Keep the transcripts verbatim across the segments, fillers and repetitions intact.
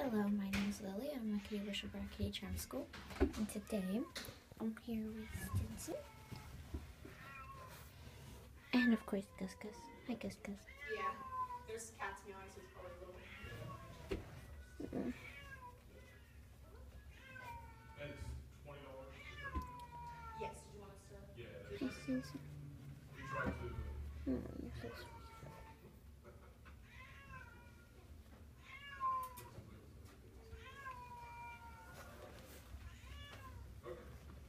Hello, my name is Lily. I'm a Kitty Worshiper at Kitty Charm School, and today I'm here with Stinson. And of course, Gus Gus. Hi, Gus Gus. Yeah, there's cats meowing, so it's probably a little. Mm. And it's twenty dollars. Yes, did you want us to? Yeah. Hi, Stinson. We tried to. Mm, you're so sweet. Okay.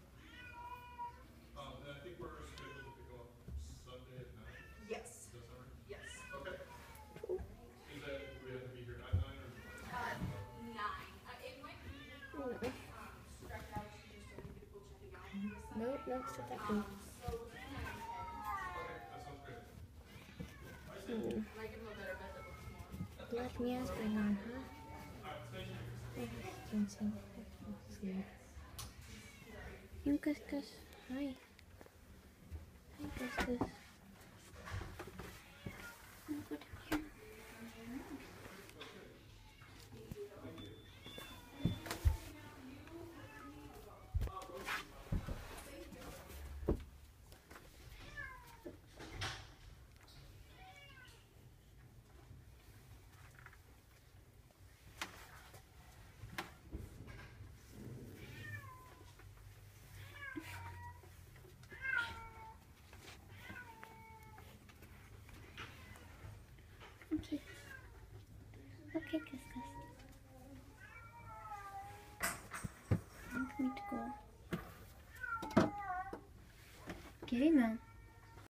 Um, and I think we're scheduled to pick up Sunday at nine. Yes. Does that sound right? Yes. Okay. Is that, do we have to be here at nine or? Uh, nine. Uh, it might be Mm. um, stretched out to just so we could go check it out. for Sunday. Nope, nope, still that one. Um, so we're looking at ten. Okay, that sounds good. I see. Mm. Might give him a better bed that looks more. Let me ask going on, huh? Alright, thank you. Hi, Stinson. Hi, Gus Gus. Hi. Hi, Gus Gus. Oh, go down here. Okay. Okay, Gus Gus. Time for me to go. Kitty man.